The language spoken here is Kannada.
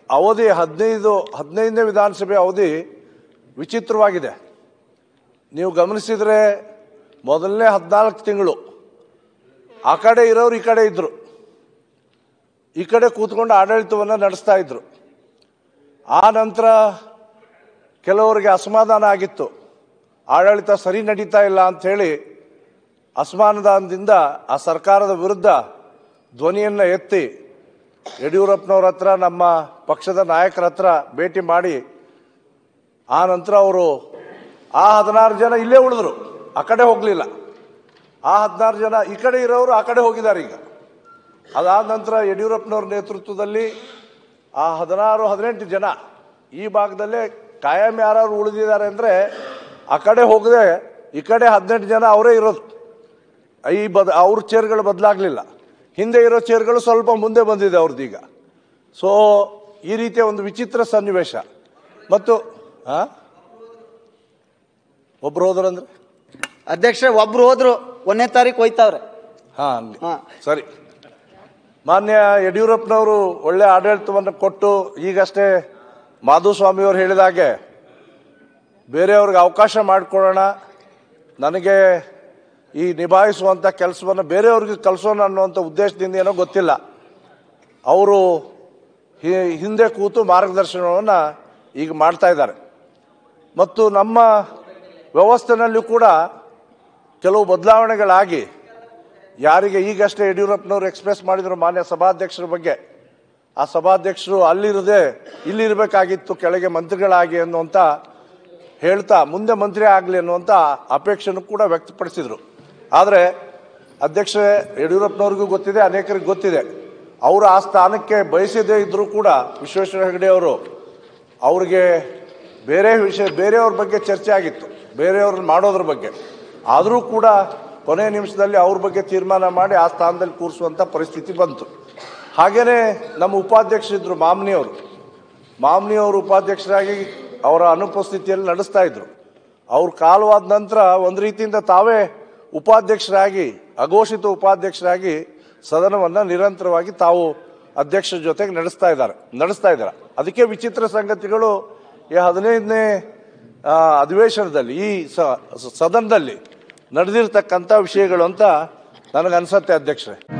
ಅವಧಿ 15ನೇ ವಿಧಾನಸಭೆ ಅವಧಿ ವಿಚಿತ್ರವಾಗಿದೆ. ನೀವು ಗಮನಿಸಿದರೆ ಮೊದಲನೇ 14 ತಿಂಗಳು ಆ ಕಡೆ ಇರೋರು ಈ ಕಡೆ ಇದ್ರು, ಈ ಕಡೆ ಕೂತ್ಕೊಂಡು ಆಡಳಿತವನ್ನು ನಡೆಸ್ತಾ ಇದ್ರು. ಆ ನಂತರ ಕೆಲವರಿಗೆ ಅಸಮಾಧಾನ ಆಗಿತ್ತು, ಆಡಳಿತ ಸರಿ ನಡೀತಾ ಇಲ್ಲ ಅಂಥೇಳಿ ಅಸಮಾಧಾನದಿಂದ ಆ ಸರ್ಕಾರದ ವಿರುದ್ಧ ಧ್ವನಿಯನ್ನು ಎತ್ತಿ ಯಡಿಯೂರಪ್ಪನವ್ರ ಹತ್ರ, ನಮ್ಮ ಪಕ್ಷದ ನಾಯಕರ ಹತ್ರ ಭೇಟಿ ಮಾಡಿ ಆ ನಂತರ ಅವರು ಆ 16 ಜನ ಇಲ್ಲೇ ಉಳಿದ್ರು, ಆ ಕಡೆ ಹೋಗಲಿಲ್ಲ. ಆ 16 ಜನ ಈ ಕಡೆ ಇರೋರು ಆ ಕಡೆ ಹೋಗಿದ್ದಾರೆ ಈಗ. ಅದಾದ ನಂತರ ಯಡಿಯೂರಪ್ಪನವ್ರ ನೇತೃತ್ವದಲ್ಲಿ ಆ 16-18 ಜನ ಈ ಭಾಗದಲ್ಲೇ ಕಾಯಂ ಯಾರು ಉಳಿದಿದ್ದಾರೆ ಅಂದರೆ ಆ ಕಡೆ ಹೋಗದೆ ಈ ಕಡೆ 18 ಜನ ಅವರೇ ಇರೋದು. ಅವ್ರ ಚೇರ್ಗಳು ಬದಲಾಗಲಿಲ್ಲ, ಹಿಂದೆ ಇರೋ ಚೇರ್ಗಳು ಸ್ವಲ್ಪ ಮುಂದೆ ಬಂದಿದೆ ಅವ್ರದ್ದೀಗ. ಸೊ ಈ ರೀತಿಯ ಒಂದು ವಿಚಿತ್ರ ಸನ್ನಿವೇಶ. ಮತ್ತು ಒಬ್ರು ಹೋದ್ರಂದ್ರೆ ಅಧ್ಯಕ್ಷ ಒಬ್ರು ಹೋದ್ರು, 1ನೇ ತಾರೀಕು ಹೋಯ್ತಾವ್ರೆ. ಸರಿ. ಮಾನ್ಯ ಯಡಿಯೂರಪ್ಪನವರು ಒಳ್ಳೆ ಆಡಳಿತವನ್ನು ಕೊಟ್ಟು ಈಗಷ್ಟೇ ಮಾಧುಸ್ವಾಮಿಯವರು ಹೇಳಿದಾಗೆ ಬೇರೆಯವ್ರಿಗೆ ಅವಕಾಶ ಮಾಡಿಕೊಡೋಣ, ನನಗೆ ಈ ನಿಭಾಯಿಸುವಂಥ ಕೆಲಸವನ್ನು ಬೇರೆಯವ್ರಿಗೆ ಕಲಿಸೋಣ ಅನ್ನುವಂಥ ಉದ್ದೇಶದಿಂದ ಏನೋ ಗೊತ್ತಿಲ್ಲ, ಅವರು ಹಿಂದೆ ಕೂತು ಮಾರ್ಗದರ್ಶನವನ್ನು ಈಗ ಮಾಡ್ತಾ ಇದ್ದಾರೆ. ಮತ್ತು ನಮ್ಮ ವ್ಯವಸ್ಥೆನಲ್ಲೂ ಕೂಡ ಕೆಲವು ಬದಲಾವಣೆಗಳಾಗಿ, ಯಾರಿಗೆ ಈಗಷ್ಟೇ ಯಡಿಯೂರಪ್ಪನವರು ಎಕ್ಸ್ಪ್ರೆಸ್ ಮಾಡಿದರು ಮಾನ್ಯ ಸಭಾಧ್ಯಕ್ಷರ ಬಗ್ಗೆ, ಆ ಸಭಾಧ್ಯಕ್ಷರು ಅಲ್ಲಿರದೆ ಇಲ್ಲಿರಬೇಕಾಗಿತ್ತು ಕೆಳಗೆ ಮಂತ್ರಿಗಳಾಗಿ ಅನ್ನುವಂಥ ಹೇಳ್ತಾ ಮುಂದೆ ಮಂತ್ರಿ ಆಗಲಿ ಅನ್ನುವಂಥ ಅಪೇಕ್ಷೆನೂ ಕೂಡ ವ್ಯಕ್ತಪಡಿಸಿದರು. ಆದರೆ ಅಧ್ಯಕ್ಷರೇ, ಯಡಿಯೂರಪ್ಪನವ್ರಿಗೂ ಗೊತ್ತಿದೆ, ಅನೇಕರಿಗೆ ಗೊತ್ತಿದೆ, ಅವರು ಆ ಸ್ಥಾನಕ್ಕೆ ಬಯಸದೇ ಇದ್ದರೂ ಕೂಡ ವಿಶ್ವೇಶ್ವರ ಹೆಗಡೆ ಅವರು ಅವ್ರಿಗೆ ಬೇರೆಯವ್ರ ಬಗ್ಗೆ ಚರ್ಚೆ ಆಗಿತ್ತು, ಬೇರೆಯವ್ರನ್ನ ಮಾಡೋದ್ರ ಬಗ್ಗೆ. ಆದರೂ ಕೂಡ ಕೊನೆಯ ನಿಮಿಷದಲ್ಲಿ ಅವ್ರ ಬಗ್ಗೆ ತೀರ್ಮಾನ ಮಾಡಿ ಆ ಸ್ಥಾನದಲ್ಲಿ ಕೂರಿಸುವಂಥ ಪರಿಸ್ಥಿತಿ ಬಂತು. ಹಾಗೆಯೇ ನಮ್ಮ ಉಪಾಧ್ಯಕ್ಷರಿದ್ದರು ಮಾಮ್ನಿಯವರು ಉಪಾಧ್ಯಕ್ಷರಾಗಿ ಅವರ ಅನುಪಸ್ಥಿತಿಯಲ್ಲಿ ನಡೆಸ್ತಾ ಇದ್ರು. ಅವ್ರ ಕಾಲವಾದ ನಂತರ ಒಂದು ರೀತಿಯಿಂದ ತಾವೇ ಉಪಾಧ್ಯಕ್ಷರಾಗಿ, ಅಘೋಷಿತ ಉಪಾಧ್ಯಕ್ಷರಾಗಿ ಸದನವನ್ನು ನಿರಂತರವಾಗಿ ತಾವು ಅಧ್ಯಕ್ಷರ ಜೊತೆಗೆ ನಡೆಸ್ತಾ ಇದ್ದಾರೆ. ಅದಕ್ಕೆ ವಿಚಿತ್ರ ಸಂಗತಿಗಳು ಈ 15ನೇ ಅಧಿವೇಶನದಲ್ಲಿ ಈ ಸದನದಲ್ಲಿ ನಡೆದಿರ್ತಕ್ಕಂಥ ವಿಷಯಗಳು ಅಂತ ನನಗನ್ಸುತ್ತೆ ಅಧ್ಯಕ್ಷರೇ.